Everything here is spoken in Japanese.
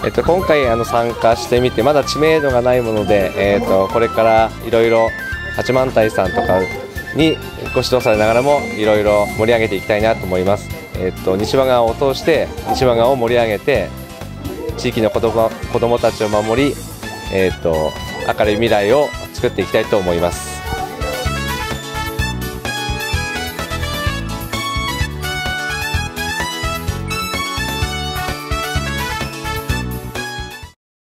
今回参加してみてまだ知名度がないもので、これからいろいろ八幡平さんとかにご指導されながらもいろいろ盛り上げていきたいなと思います。西和賀を通して西和賀を盛り上げて地域の子どもたちを守り、明るい未来を作っていきたいと思います。